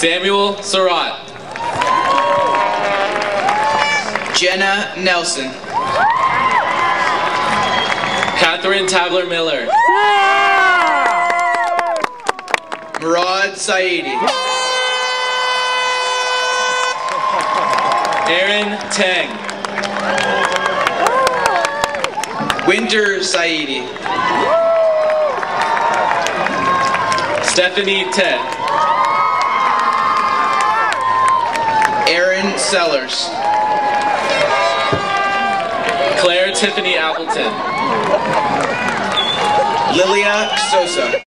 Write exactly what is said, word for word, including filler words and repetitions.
Samuel Surratt. Jenna Nelson. Katharine Tabler-Miller. Murad Saidi. Aaron Tang. Winter Saidi. Stephanie Ted. Aaron Sellers. Claire Tiffany Appleton. Lilia Sosa.